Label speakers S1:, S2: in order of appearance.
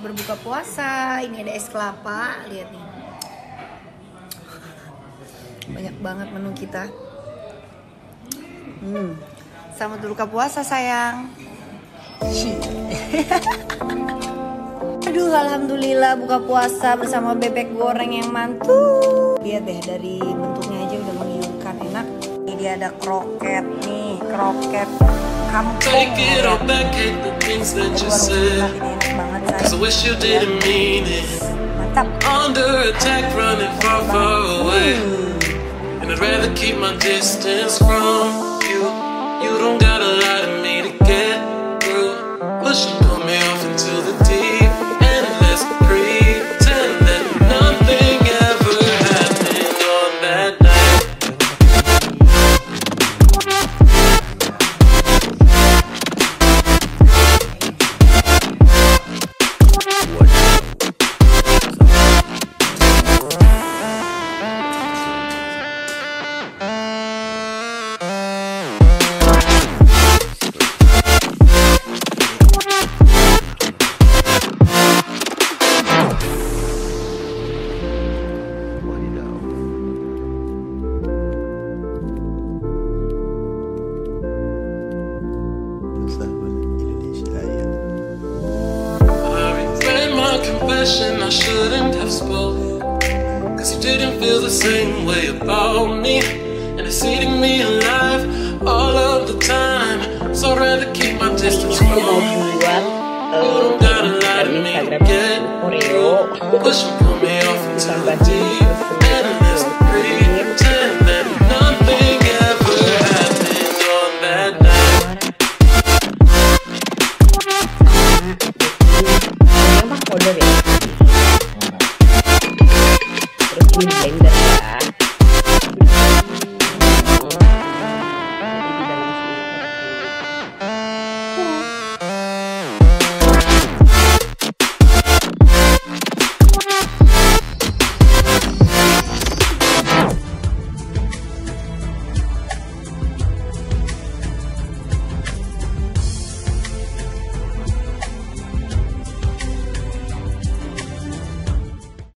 S1: berbuka puasa. Ini ada es kelapa, lihat nih. Banyak banget menu kita. Selamat berbuka puasa sayang. Aduh, alhamdulillah buka puasa bersama bebek goreng yang mantul. Lihat deh, dari bentuknya aja udah menggiurkan, enak. Ini dia ada kroket nih, kroket kampung. Ini enak banget sayang. Mantap.
S2: And I'd rather keep my distance from you. You don't gotta lie to me to get through. Push and pull me off into the deep and let's pretend that nothing ever happened on that night. I shouldn't have spoken, cause you didn't feel the same way about me, and it's eating me alive all of the time, so I'd rather keep my distance from you. You don't gotta lie to me to get through. Push and pull me off into the deep.